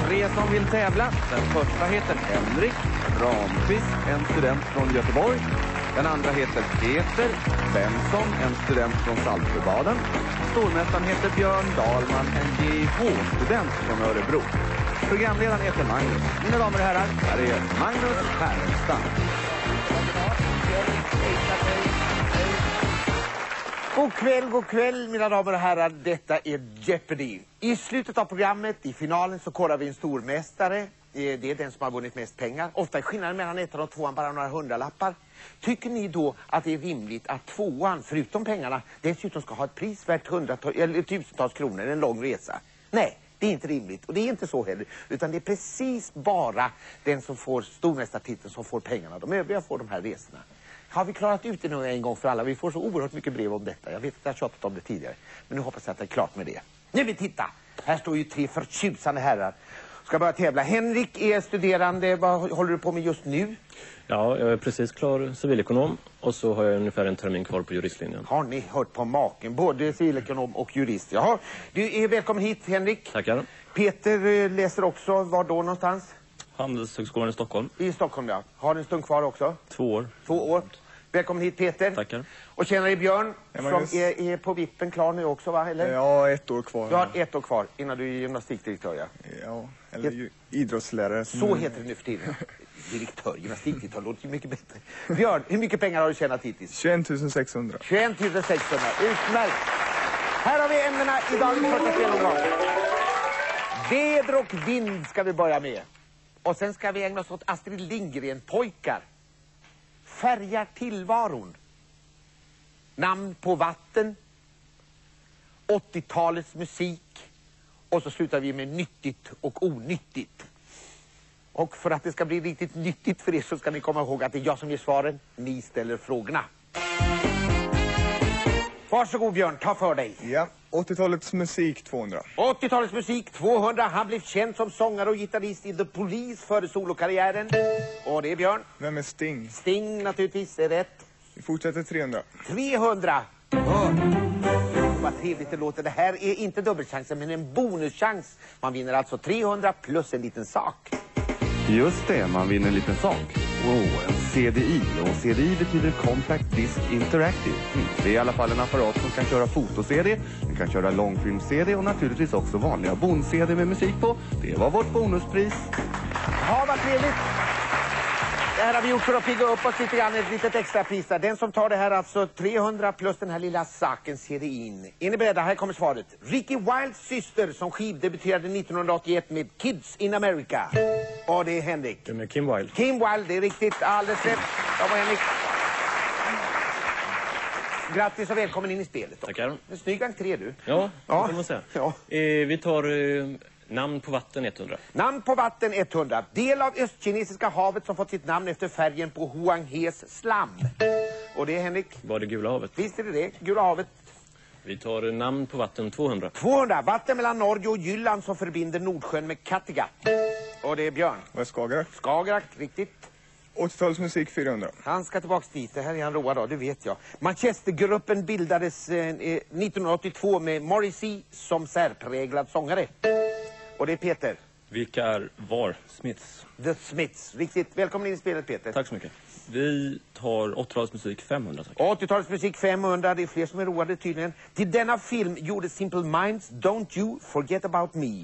3 som vill tävla. Den första heter Henrik Ramqvist, en student från Göteborg. Den andra heter Peter Benson, en student från Saltsjöbaden. Stormästaren heter Björn Dahlman, en GH-student från Örebro. Programledaren heter Magnus. Mina damer och herrar, här är Magnus Härenstam. God kväll mina damer och herrar, detta är Jeopardy. I slutet av programmet, i finalen, så korar vi en stormästare. Det är den som har vunnit mest pengar. Ofta är skillnaden mellan ettan och tvåan bara några hundralappar. Tycker ni då att det är rimligt att tvåan, förutom pengarna, dessutom ska ha ett pris värt tusentals kronor, en lång resa? Nej, det är inte rimligt. Och det är inte så heller. Utan det är precis bara den som får stormästartiteln som får pengarna. De övriga får de här resorna. Har vi klarat ut det nu en gång för alla? Vi får så oerhört mycket brev om detta. Jag vet att jag har tjatat om det tidigare. Men nu hoppas jag att det är klart med det. Nu vill titta! Här står ju 3 förtjusande herrar. Ska börja tävla. Henrik är studerande. Vad håller du på med just nu? Ja, jag är precis klar civilekonom. Och så har jag ungefär en termin kvar på juristlinjen. Har ni hört på maken? Både civilekonom och jurist. Jaha. Du är välkommen hit, Henrik. Tackar. Peter läser också. Var då någonstans? Handelshögskolan i Stockholm. I Stockholm, ja. Har en stund kvar också? 2 år. 2 år. Välkommen hit, Peter. Tackar. Och känner dig Björn, Ja, som är på vippen klar nu också, va? Eller? Ja, 1 år kvar. Du har 1 år kvar innan du är gymnastikdirektör, ja. Ja, eller idrottslärare. Så heter det nu för tiden. Direktör, gymnastikdirektör, låter ju mycket bättre. Björn, hur mycket pengar har du tjänat hittills? 21 600. 21 600, utmärkt. Här har vi ämnena i dagens första spelomgång. Väder och vind ska vi börja med. Och sen ska vi ägna oss åt Astrid Lindgren, pojkar. Färgar tillvaron. Namn på vatten. 80-talets musik. Och så slutar vi med nyttigt och onyttigt. Och för att det ska bli riktigt nyttigt för er så ska ni komma ihåg att det är jag som ger svaren. Ni ställer frågorna. Varsågod Björn, ta för dig. Ja, 80-talets musik 200. 80-talets musik 200. Han blev känd som sångare och gitarrist i The Police före solokarriären. Och det är Björn. Vem är Sting? Sting naturligtvis är rätt. Vi fortsätter 300. 300. Vad trevligt det låter. Det här är inte dubbelchansen men en bonuschans. Man vinner alltså 300 plus en liten sak. Just det, man vinner en liten sak. En CDI. Och CDI betyder Compact Disc Interactive. Det är i alla fall en apparat som kan köra foto-CD, den kan köra långfilm-CD och naturligtvis också vanliga bon-CD med musik på. Det var vårt bonuspris. Ja, vad trevligt. Det här har vi gjort för att pigga upp oss lite grann, ett litet extra pris där. Den som tar det här alltså 300 plus den här lilla saken CDIn. Är ni beredda? Här kommer svaret. Ricky Wildes syster som skivdebuterade 1981 med Kids in America. Och det är Henrik. Det är med Kim Wilde. Kim Wilde, det är riktigt. Alldeles rätt. Ja, vad Henrik. Grattis och välkommen in i spelet. Tackar. En snygg entré du. Ja, Ja. det kan man säga. Ja. Vi tar namn på vatten 100. Namn på vatten 100. Del av Östkinesiska havet som fått sitt namn efter färgen på Huang Hes slam. Och det är Henrik. Var det Gula havet? Visst är det. Gula havet. Vi tar namn på vatten 200. 200. Vatten mellan Norge och Jylland som förbinder Nordsjön med Kattegatt. Och det är Björn. Vad är Skagerrak? Skagerrak, riktigt. 80-talets musik 400. Han ska tillbaks dit. Det här är han road av, det vet jag. Manchestergruppen bildades 1982 med Morrissey som särpräglad sångare. Och det är Peter. Vilka var Smiths? The Smiths. Riktigt. Välkommen in i spelet, Peter. Tack så mycket. Vi tar 80-talets musik 500. Tack. 80-talets musik 500. Det är fler som är roade tydligen. Till denna film gjorde Simple Minds Don't You Forget About Me.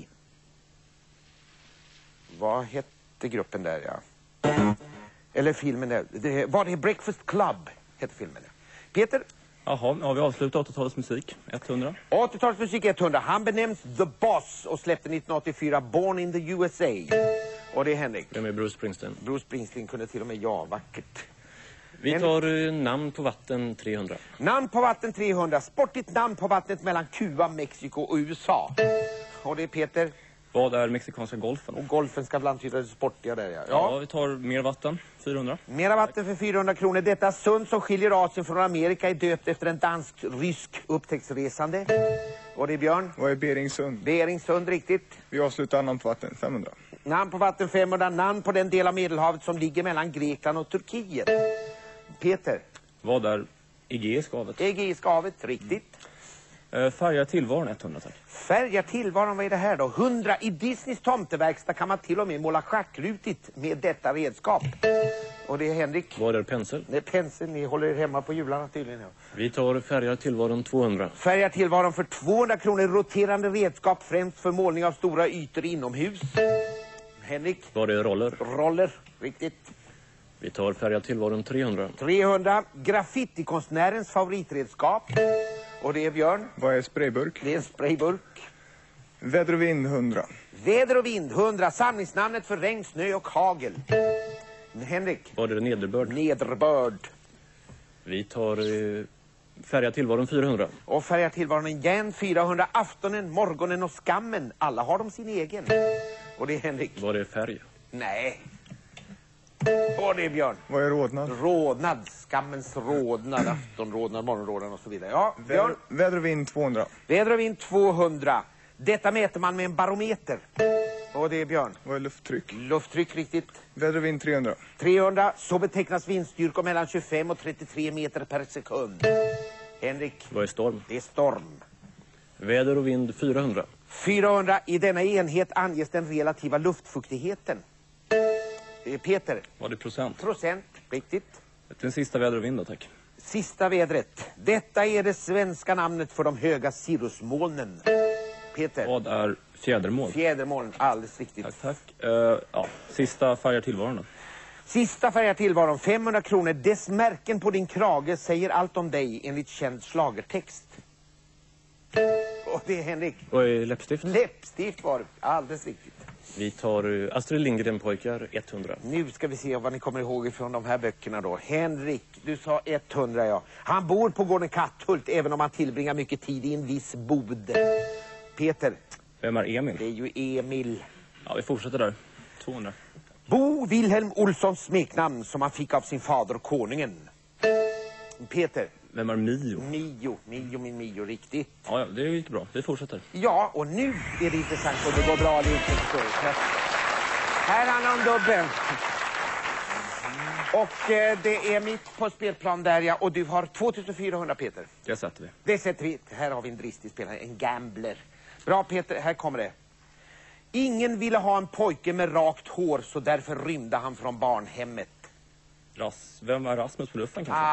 Vad hette gruppen där, ja? Eller filmen där. Var det Breakfast Club hette filmen? Peter? Jaha, har vi avslutat 80-talets musik 100? 80-talets musik 100. Han benämns The Boss och släppte 1984 Born in the USA. Och det är Henrik. Det är med Bruce Springsteen. Bruce Springsteen kunde till och med vackert. Vi tar namn på vatten 300. Namn på vatten 300. Sportigt namn på vattnet mellan Kuba, Mexiko och USA. Och det är Peter. Vad är mexikanska golfen? Och golfen ska bland det sportiga där, ja. Ja, vi tar mer vatten 400. Mera vatten för 400 kronor. Detta sund som skiljer Asien från Amerika är döpt efter en dansk-rysk upptäcktsresande. Och det är Björn. Vad är Beringsund? Beringsund, riktigt. Vi avslutar namn på vatten 500. Namn på vatten 500. Namn på den del av Medelhavet som ligger mellan Grekland och Turkiet. Peter. Vad är Egeiska havet? Egeiska havet, riktigt. Färja tillvaron 100 tack. Färgar tillvaron, vad är det här då? 100. I Disneys tomteverkstad kan man till och med måla schackrutigt med detta redskap. Och det är Henrik. Var är pensel? Det är penseln, ni håller er hemma på jularna tydligen. Ja. Vi tar färja tillvaron 200. Färgar tillvaron för 200 kronor. Roterande redskap främst för målning av stora ytor inomhus. Henrik. Var är roller? Roller, riktigt. Vi tar färja tillvaron 300. 300. Graffitikonstnärens favoritredskap. Och det är Björn. Vad är sprayburk? Det är en sprayburk. Väder och vind 100. Väder och vind 100. Samlingsnamnet för regn, snö och hagel. Henrik. Var är nederbörd? Nederbörd. Vi tar färja tillvaron 400. Och färgar tillvaron igen 400. Aftonen, morgonen och skammen. Alla har de sin egen. Och det är Henrik. Var är färg? Nej. Och det är Björn. Vad är rodnad? Rådnad. Skammens rådnad. Aftonrådnad, morgonrådnad och så vidare. Ja, Björn. Väder och vind 200. Väder och vind 200. Detta mäter man med en barometer. Och det är Björn. Vad är lufttryck? Lufttryck, riktigt. Väder och vind 300. 300. Så betecknas vindstyrkor mellan 25 och 33 meter per sekund. Henrik. Vad är storm? Det är storm. Väder och vind 400. 400. I denna enhet anges den relativa luftfuktigheten. Det är Peter. Var det procent? Procent, riktigt. Den sista väder och vind då, tack. Sista vädret. Detta är det svenska namnet för de höga cirrusmolnen. Peter. Vad är fjädermål? Fjädermoln, alldeles riktigt. Tack, tack. Ja, sista färja tillvaron då. Sista färgar tillvaron 500 kronor. Dess märken på din krage säger allt om dig enligt känd schlagertext. Och det är Henrik. Vad är läppstift? Läppstift var det, alldeles riktigt. Vi tar Astrid Lindgren-pojkar 100. Nu ska vi se vad ni kommer ihåg från de här böckerna då. Henrik, du sa 100 ja. Han bor på gården Katthult även om han tillbringar mycket tid i en viss bod. Peter. Vem är Emil? Det är ju Emil. Ja, vi fortsätter där. 200. Bo Wilhelm Olssons smeknamn som han fick av sin fader konungen. Peter. Vem är Mio? Mio, riktigt. Ja, det gick bra. Vi fortsätter. Ja, och nu är det intressant och det går bra eller inte. Här handlar om dubbeln. Och det är mitt på spelplan där ja. Och du har 2400 Peter. Det sätter vi. Det sätter vi. Här har vi en dristig spelare, en gambler. Bra Peter, här kommer det. Ingen ville ha en pojke med rakt hår så därför rymde han från barnhemmet. Vem är Rasmus på luften kanske?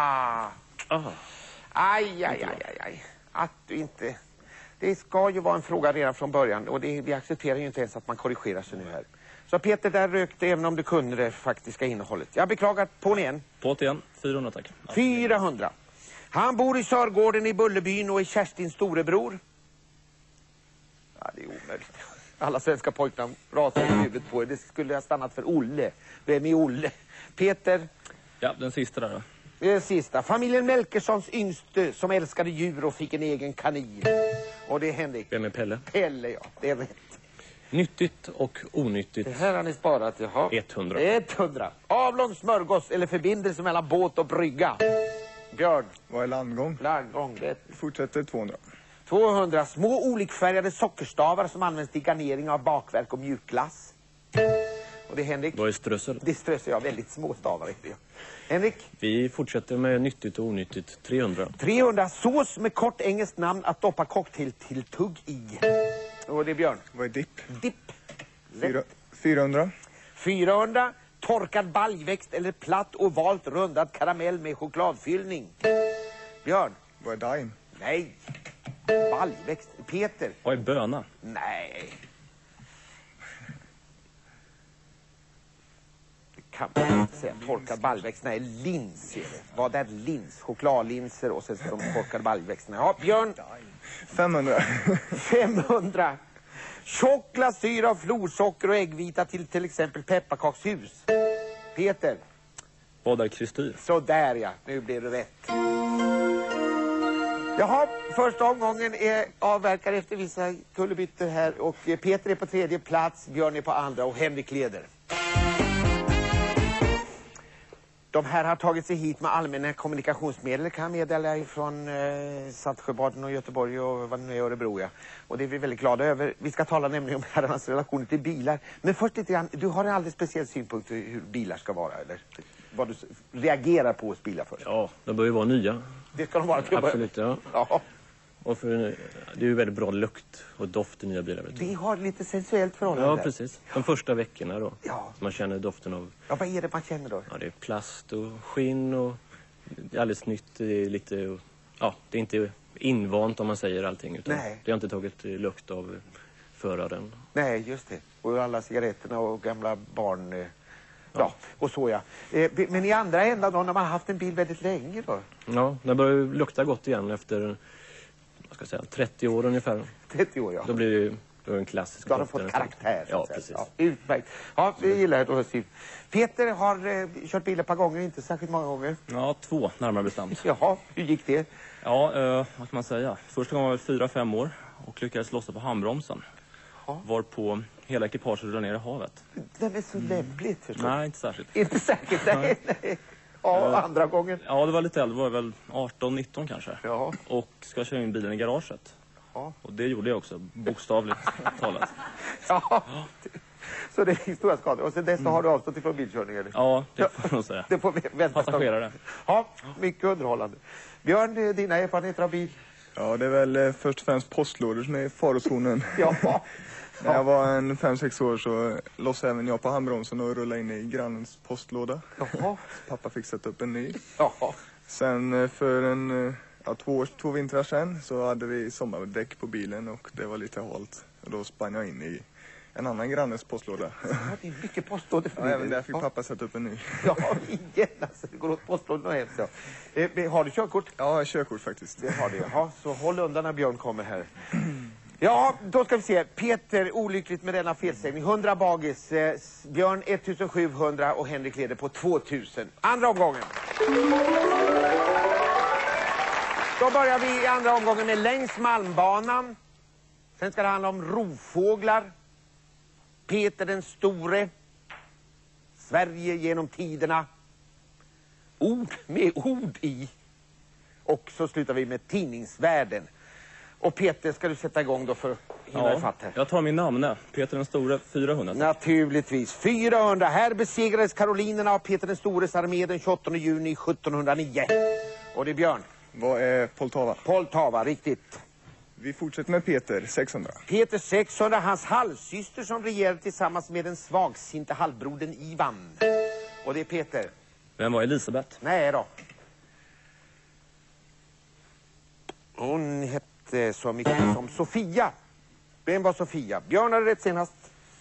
Aj. Att du inte... Det ska ju vara en fråga redan från början och vi accepterar ju inte ens att man korrigerar sig nu här. Så Peter, där rökte även om du kunde det faktiska innehållet. Jag beklagar, på igen. På igen, 400 tack. 400. Han bor i Sörgården i Bullerbyn och är Kerstins storebror. Ja, det är omöjligt. Alla svenska pojknamn rasar i huvudet på er. Det skulle ha stannat för Olle. Vem är Olle? Peter. Ja, den sista där då. Den sista. Familjen Melkerssons yngste som älskade djur och fick en egen kanin. Och det är Henrik. Vem är Pelle? Pelle, ja. Det är rätt. Nyttigt och onyttigt. Det här har ni sparat, jaha. 100. 100. Avlång smörgås eller förbindelse mellan båt och brygga. Björn. Vad är landgång? Landgång, rätt. Vi fortsätter 200. 200. Små olikfärgade sockerstavar som används till garnering av bakverk och mjukglass. Och det är Henrik. Vad är strössel? Det strössar jag, väldigt små stavar. Henrik. Vi fortsätter med nyttigt och onyttigt. 300. 300. Sås med kort engelskt namn att doppa cocktail till tugg i. Och det är Björn. Vad är dipp? Dipp. 400. 400. Torkad baljväxt eller platt ovalt rundad karamell med chokladfyllning. Björn. Vad är daim? Nej. Baljväxt. Peter. Vad är böna? Nej. Det kan man inte säga. Torkad baljväxt. Nej, lins är det. Vad är lins? Chokladlinser och sen ska de torkade baljväxterna. Ja, Björn. 500. 500. Tjock glasyr av florsocker och äggvita till exempel pepparkakshus. Peter. Vad är kristyr? Så där ja, nu blir det rätt. Jaha, första omgången är avverkad efter vissa kullerbytter här. Och Peter är på tredje plats, Björn är på andra och Henrik leder. De här har tagit sig hit med allmänna kommunikationsmedel kan jag meddela från Saltsjöbaden och Göteborg och vad det nu är, Örebro. Ja. Och det är vi väldigt glada över. Vi ska tala nämligen om herrarnas relationer till bilar. Men först lite grann, du har en alldeles speciell synpunkt på hur bilar ska vara, eller? Vad du reagerar på hos bilar först. Ja, de bör ju vara nya. Det ska de vara till Absolut, ja. Ja. Och det är ju väldigt bra lukt och doft i nya bilar. Vet du. Vi har lite sensuellt förhållande. Ja, precis. De första veckorna då. Ja. Man känner doften av... Ja, vad är det man känner då? Ja, det är plast och skinn och... Det är alldeles nytt. Det är lite... Ja, det är inte invant om man säger allting. Utan Nej. det har inte tagit lukt av föraren. Nej, just det. Och alla cigaretterna och gamla barn... Ja, och så ja. Men i andra änden då, när man har haft en bil väldigt länge då? Ja, det börjar ju lukta gott igen efter... Vad ska jag säga? 30 år ungefär. 30 år, ja. Då blir det ju en klassisk... Då har de fått karaktär. Ja, precis. Ja, utmärkt. Ja, vi gillar det. Steve. Peter har kört bil ett par gånger, inte särskilt många gånger. Ja, 2 närmare bestämt. Jaha, hur gick det? Ja, vad kan man säga? Första gången var jag 4-5 år och lyckades lossa på handbromsen. Ja. Varpå hela ekipaget rullade ner i havet. Den är så lämpligt, förstås. Nej, inte särskilt. Inte säkert, nej. Ja, andra gången. Ja, det var lite äldre. Det var väl 18-19 kanske. Ja. Och ska köra in bilen i garaget. Ja. Och det gjorde jag också, bokstavligt talat. Ja. Så det är stora skador. Och sen dess har du avstått ifrån bilkörning, eller? Ja, det får man nog säga. Det får vi vänta. Passagerare. Ja, mycket underhållande. Björn, dina erfarenheter av bil? Ja, det är väl först och främst postlådor som är i farozonen. Ja. När jag var 5-6 år så lossade även jag på handbromsen och rullade in i grannens postlåda. Jaha. Pappa fick sätta upp en ny. Ja. Sen för två vintrar sen så hade vi sommardäck på bilen och det var lite halt. Och då spann jag in i en annan grannes postlåda. Ja, det är mycket postlådor för Ja, bilen. även där fick pappa sätta upp en ny. Ja, igen alltså. Det går åt postlådorna och hem så. Har du körkort? Ja, jag har körkort faktiskt. Det har du. Ja, så håll undan när Björn kommer här. Ja, då ska vi se. Peter, olyckligt med denna felsägning. 100 bagis. Björn 1700 och Henrik leder på 2000. Andra omgången. Då börjar vi i andra omgången med längs Malmbanan. Sen ska det handla om rovfåglar. Peter den store. Sverige genom tiderna. Ord med ord i. Och så slutar vi med tidningsvärlden. Och Peter, ska du sätta igång då för att hinna ifatt här? Jag tar min namn. Peter den store, 400. Naturligtvis. 400. Här besegrades karolinerna av Peter den stores armé den 28 juni 1709. Och det är Björn. Vad är Poltava? Poltava, riktigt. Vi fortsätter med Peter, 600. Peter 600, hans halvsyster som regerade tillsammans med den svagsinte halvbrodern Ivan. Och det är Peter. Vem var Elisabeth? Nej då. Hon hette så mycket som Sofia. Vem var Sofia? Björn hade rätt senast.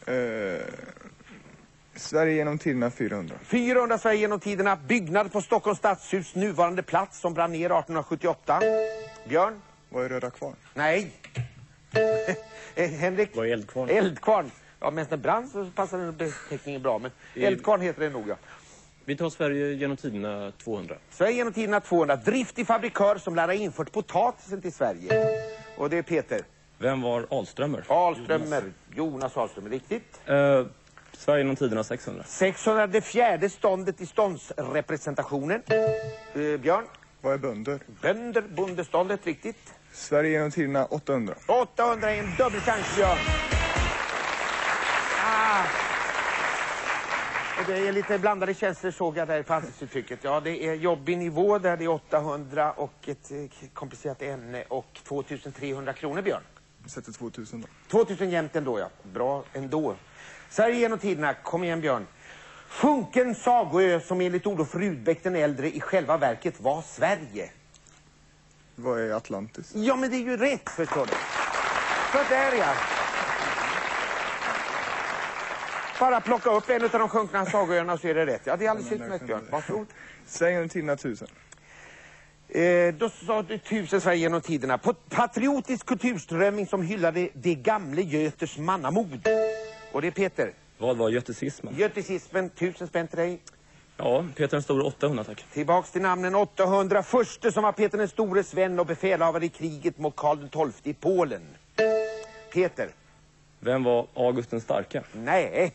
Sverige genom tiderna 400. 400 Sverige genom tiderna. Byggnad på Stockholms stadshus nuvarande plats som brann ner 1878. Björn? Vad är Röda Kvarn? Nej. Henrik? Vad är Eldkvarn? Eldkvarn. Ja, men när brann så passar den beteckningen bra. Men Eldkvarn heter det nog, ja. Vi tar Sverige genom tiderna 200. Sverige genom tiderna 200. Driftig fabrikör som lär ha infört potatisen till Sverige. Och det är Peter. Vem var Ahlströmer? Ahlströmer. Jonas Ahlströmer, riktigt. Sverige genom tiderna 600. 600, det fjärde ståndet i ståndsrepresentationen. Björn? Vad är bönder? Bönder, bondeståndet, riktigt. Sverige genom tiderna 800. 800 är en dubbelchans, Björn. Och det är lite blandade känslor, såg jag där på ansiktsuttrycket. Ja, det är jobbig nivå där, det är 800 och ett komplicerat ämne och 2300 kronor, Björn. Vi sätter 2000 då. 2000 jämnt ändå, ja. Bra ändå. Sverige genom tiderna, kom igen Björn. Funken Sagoö som enligt Olof Rudbeck den äldre i själva verket var Sverige. Vad är Atlantis? Ja, men det är ju rätt, förstår du. Så där, ja. Bara plocka upp en av de sjunkna Sagoöarna så är det rätt. Ja, det är alldeles utmärkt, Björn. Varsågod. Sverige genom tiderna 1000. Då sa du 1000 Sverige genom tiderna. Patriotisk kulturströmming som hyllade det gamle Göters mannamod. Och det är Peter. Vad var götesismen? Götesismen, 1000 spänn till dig. Ja, Peter den store, 800 tack. Tillbaks till namnen 800. Förste som var Peter den stores vän och befälhavare i kriget mot Karl XII i Polen. Peter. Vem var August den starke? Nej.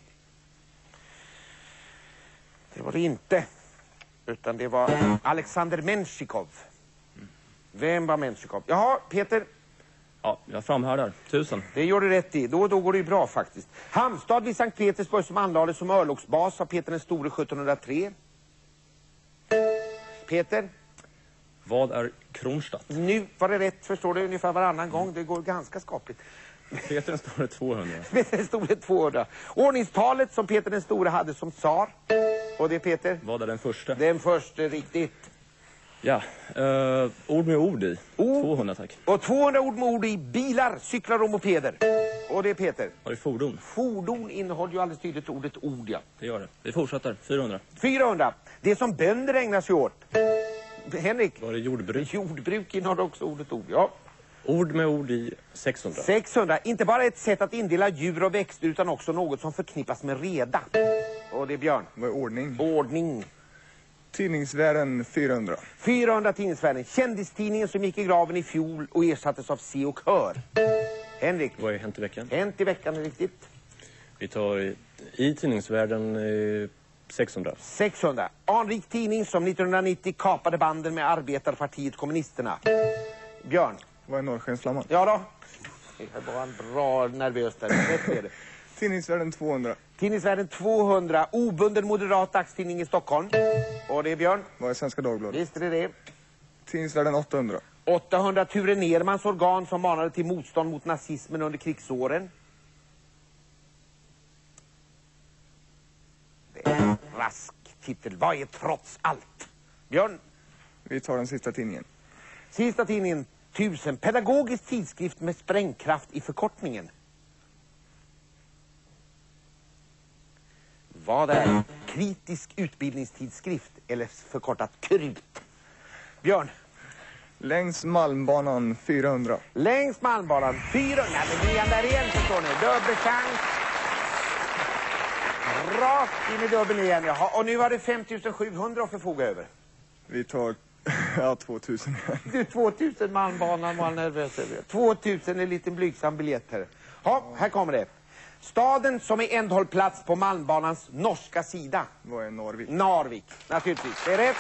Det var det inte. Utan det var Alexander Menshikov. Vem var Menshikov? Jaha, Peter. Ja, jag framhärdar. 1000. Det gör du rätt i. Då går det ju bra faktiskt. Hamnstad vid Sankt Petersburg som anlades som örlogsbas av Peter den store 1703. Peter. Vad är Kronstadt? Nu var det rätt, förstår du, ungefär varannan gång. Det går ganska skapligt. Peter den store 200. Peter den store 200. Ordningstalet som Peter den store hade som tsar. Och det är Peter? Vad är den första? Den första, riktigt. Ja, ord med ord i. 200 tack. Och 200 ord med ord i bilar, cyklar och mopeder. Och det är Peter. Har vi fordon? Fordon innehåller ju alldeles tydligt ordet ord, ja. Det gör det. Vi fortsätter. 400. 400. Det som bönder ägnar sig åt. Henrik? Var det jordbruk? Jordbruk innehåller också ordet ord, ja. Ord med ord i 600. 600. Inte bara ett sätt att indela djur och växter utan också något som förknippas med reda. Och det är Björn. Vad är ordning? Ordning. Tidningsvärlden 400. 400 tidningsvärden. Kändistidningen som gick i graven i fjol och ersattes av Se och Hör. Henrik. Vad är Hänt i veckan? Hänt i veckan är riktigt. Vi tar i tidningsvärlden 600. 600. Anrik tidning som 1990 kapade banden med Arbetarpartiet kommunisterna. Björn. Vad är Norrskensflamman? Ja då. Det var en bra nervös där. Rätt är det. Tidningsvärden 200. Tidningsvärden 200. Obunden moderat dagstidning i Stockholm. Och det är Björn. Vad är Svenska Dagbladet? Visst är det. Tidningsvärden 800. 800. Ture Nermans organ som manade till motstånd mot nazismen under krigsåren. Det är en rask titel. Vad är trots allt? Björn. Vi tar den sista tidningen. Sista tidningen 1000. Pedagogisk tidskrift med sprängkraft i förkortningen. Vad är kritisk utbildningstidskrift eller förkortat KRUT? Björn. Längs Malmbanan 400. Längs Malmbanan 400. Nej, men det är där igen, förstår ni. Dubbelchans. Rakt in i dubbeln igen. Jaha. Och nu har det 5700 att förfoga över. Vi tar 2000 igen. Du, 2000 Malmbanan var nervös över. 2000 är en liten blygsam biljett här. Ja, här kommer det. Staden som är ändhållplats på Malmbanans norska sida. Vad är Narvik? Narvik, naturligtvis. Det är rätt.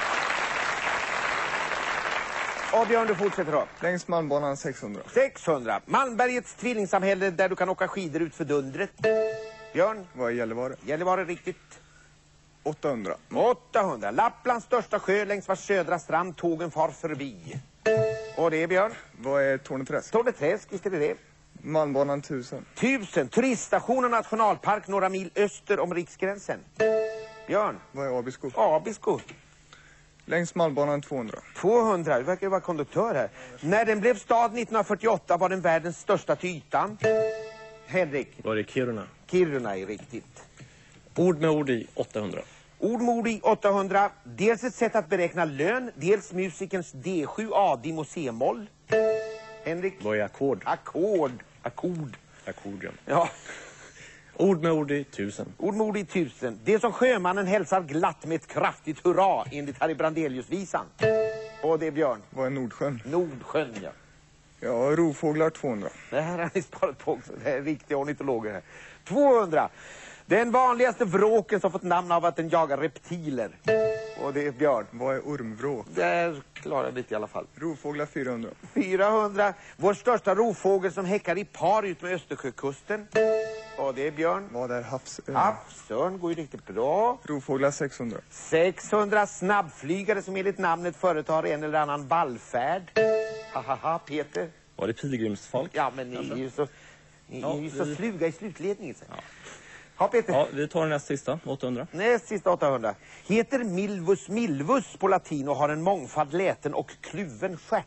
Och Björn, du fortsätter då. Längs Malmbanan 600. 600. Malmbergets tvillingsamhälle där du kan åka skidor ut för dundret. Björn. Vad är Gällivare? Gällivare riktigt. 800. 800. Lapplands största sjö längs vars södra strand tågen far förbi. Och det är Björn. Vad är Torneträsk? Torneträsk, visst är det. Malmbanan 1000. 1000. Turiststation och nationalpark några mil öster om riksgränsen. Björn. Vad är Abisko? Abisko. Längs Malmbanan 200. 200. Du verkar ju vara konduktör här. När den blev stad 1948 var den världens största till ytan. Henrik. Var det Kiruna? Kiruna är riktigt. Ord med ord i 800. Ord med ord i 800. Dels ett sätt att beräkna lön. Dels musikens D7, A-dim och C-moll. Henrik. Vad är ackord? Ackord. Ackord. Ackord, ja. Ja. Ord med ord i 1000. Ord med ord i 1000. Det som sjömannen hälsar glatt med ett kraftigt hurra enligt Harry Brandelius-visan. Och det är Björn. Vad är Nordsjön? Nordsjön, ja. Ja, rovfåglar 200. Det här har ni sparat på också. Det är riktiga ornitologer här. 200. Den vanligaste vråken som fått namn av att den jagar reptiler. Och det är Björn. Vad är ormvråk? Där klarar jag lite i alla fall. Rovfåglar 400. 400. Vår största rovfågel som häckar i par ut med Östersjökusten. Och det är Björn. Vad är havsörn? Havsörn går ju riktigt bra. Rovfåglar 600. 600 snabbflygare som enligt namnet företar en eller annan vallfärd. Hahaha, Peter. Var det pilgrimsfalk? Ja, men ni är ju så, så sluga i slutledningen. Ja. Ja, Peter. Ja, vi tar den näst sista, 800. Näst sista 800. Heter Milvus milvus på latin och har en mångfald läten och kluven stjärt.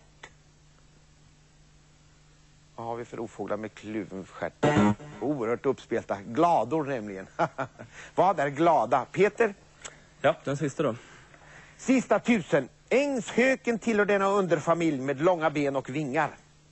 Vad har vi för ofåglar med kluven stjärt? Oerhört uppspelta. Glador nämligen. Vad är glada? Peter? Ja, den sista då. Sista 1000. Ängshöken tillhör denna underfamilj med långa ben och vingar.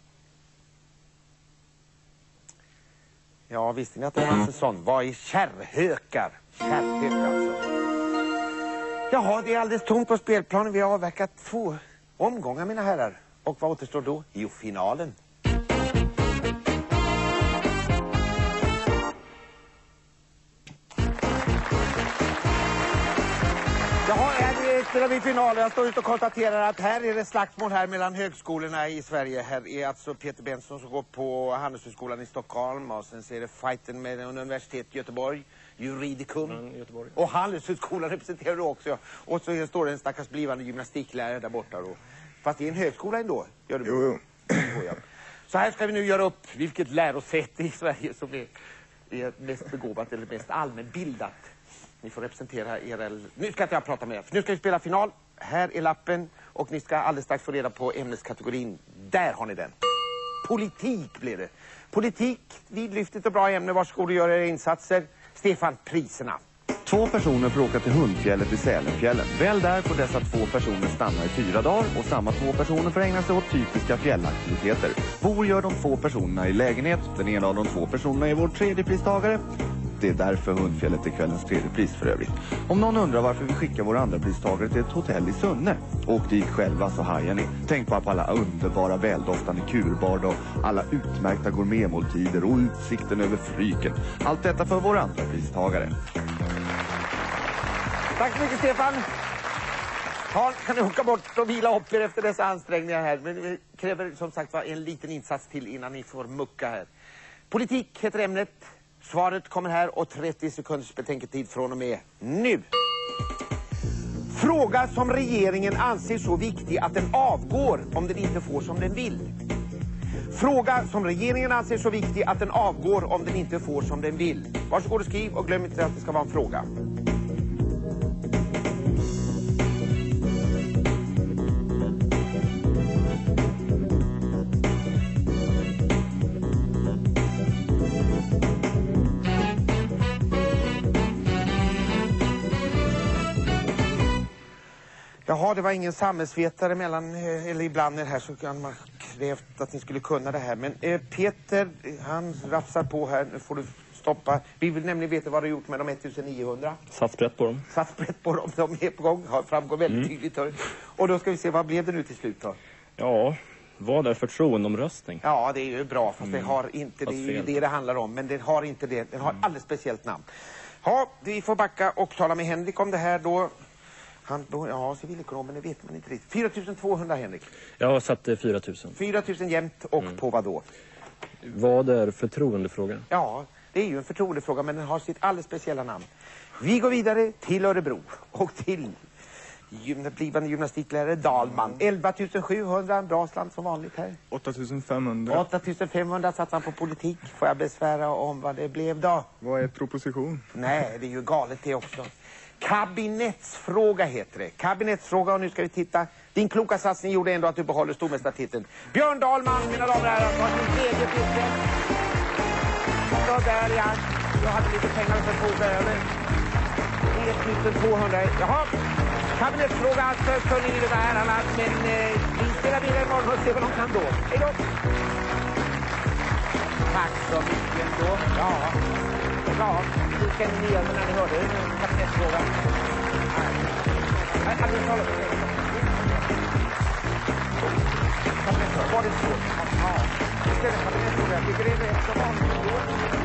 Ja, visste ni att det fanns en sån? Vad är kärrhökar? Kärrhökar alltså. Jaha, det är alldeles tomt på spelplanen. Vi har avverkat 2 omgångar, mina herrar. Och vad återstår då? Jo, finalen. Jaha, här spelar vi final. Jag står ut och konstaterar att här är det slagsmål här mellan högskolorna i Sverige. Här är alltså Peter Benson som går på Handelshögskolan i Stockholm. Och sen ser det fighten med universitet i Göteborg. Juridicum. Göteborg. Och Handelshögskolan representerar du också. Ja. Och så står det en stackars blivande gymnastiklärare där borta då. Fast det är en högskola ändå. Jo. Ja. Så här ska vi nu göra upp vilket lärosäte i Sverige som är mest begåvat eller mest allmänbildat. Ni får representera era... Nu ska inte jag prata med er. Nu ska vi spela final. Här är lappen. Och ni ska alldeles strax få reda på ämneskategorin. Där har ni den. Politik blir det. Politik, vidlyftigt och bra ämne. Varsågod och gör era insatser. Stefan, priserna. 2 personer får åka till Hundfjället i Sälenfjällen. Väl där får dessa 2 personer stanna i 4 dagar och samma 2 personer får ägna sig åt typiska fjällaktiviteter. Bor gör de 2 personerna i lägenhet. Den ena av de 2 personerna är vår 3:e pristagare. Det är därför Hundfjället är kvällens 3:e pris för övrigt. Om någon undrar varför vi skickar våra andra pristagare till ett hotell i Sunne, åk dit själva så hajar ni. Tänk på alla underbara väldoftande kurbad och alla utmärkta gourmetmåltider och utsikten över Fryken. Allt detta för våra andra pristagare. Tack så mycket, Stefan. Kan ni åka bort och vila upp er efter dessa ansträngningar här. Men vi kräver som sagt en liten insats till innan ni får mucka här. Politik heter ämnet. Svaret kommer här och 30 sekunders betänketid från och med nu. Fråga som regeringen anser så viktig att den avgår om den inte får som den vill. Fråga som regeringen anser så viktig att den avgår om den inte får som den vill. Varsågod och skriv och glöm inte att det ska vara en fråga. Jaha, det var ingen samhällsvetare mellan, eller ibland här så kan man krävt att ni skulle kunna det här. Men Peter, han rafsar på här, nu får du stoppa. Vi vill nämligen veta vad du gjort med de 1900. Satt sprätt på dem. Satt sprätt på dem, de är på gång, framgår väldigt tydligt. Och då ska vi se, vad blev det nu till slut då? Ja, vad är förtroendeomröstning? Ja, det är ju bra, fast det har inte, det är ju det handlar om. Men det har inte det, den har alldeles speciellt namn. Ja, vi får backa och tala med Henrik om det här då. Ja, civilekonomen, det vet man inte riktigt. 4200, Henrik. Jag har satt 4000. 4000 jämnt och på vad då? Vad är förtroendefrågan? Ja, det är ju en förtroendefråga, men den har sitt alldeles speciella namn. Vi går vidare till Örebro och till blivande gymnastiklärare Dahlman. 11 700, bra slant som vanligt här. 8500. 8500 satsar han på politik. Får jag besvära om vad det blev då? Vad är proposition? Nej, det är ju galet det också. Kabinettsfråga heter det. Kabinettsfråga, och nu ska vi titta. Din kloka satsning gjorde ändå att du behåller stormästartiteln. Björn Dahlman, mina damer och herrar, har sin tredje titel. Så där är han. Jag hade lite pengar för att foga över. 3200. Jaha, kabinettsfråga alltså för ni det här alla. Men vi spelar vidare imorgon och ser vad de kan då. Hej då! Tack så mycket ändå. Ja, hur känner ni igen när ni hörde kabinettsfrågan? Nej, hade du talat om det? Kabinettsfråga, var det så? Ja, det är kabinettsfråga. Jag tycker det är rätt så vanligt.